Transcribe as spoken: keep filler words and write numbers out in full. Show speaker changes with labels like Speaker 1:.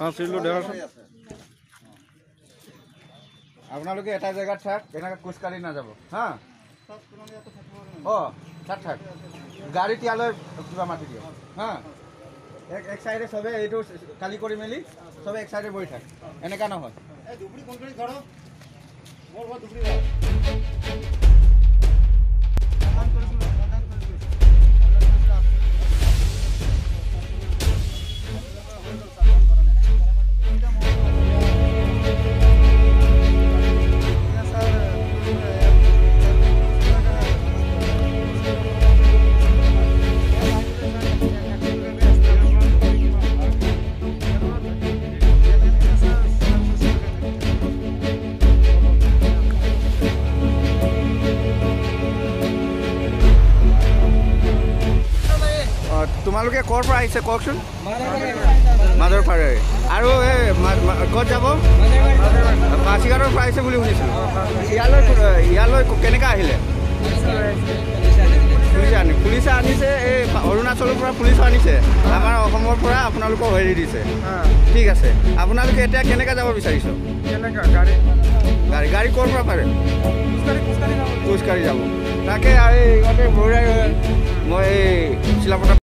Speaker 1: অঁ চিৰিলো দেখাচোন।
Speaker 2: আপোনালোকে এটা জেগাত থাক, এনেকৈ খোজকাঢ়ি নাযাব হা। অঁ থাক থাক, গাড়ীত ইয়ালৈ কিবা মাতি দিয়ক হা। এক এক চাইডে চবে এইটো খালী কৰি মেলি চবে এক চাইডে বহি থাক, এনেকুৱা নহয়। তোমালোকে ক'ৰ পৰা আহিছে কওকচোন? মাজৰ পাৰে। আৰু এই ক'ত যাব? পাছিঘাটৰ পৰা আহিছে বুলি শুনিছিলোঁ। ইয়ালৈ ইয়ালৈ কেনেকৈ আহিলে? পুলিচে আনি পুলিচে আনিছে, এই অৰুণাচলৰ পৰা পুলিচো আনিছে, আমাৰ অসমৰ পৰা আপোনালোকক হেৰি দিছে। ঠিক আছে, আপোনালোকে এতিয়া কেনেকৈ যাব বিচাৰিছে? গাড়ী গাড়ী ক'ৰ পৰা পাৰে? খোজকাঢ়ি যাব। তাকে আৰু ইহঁতে বঢ়িয়াই মই এই চিলাপথাৰ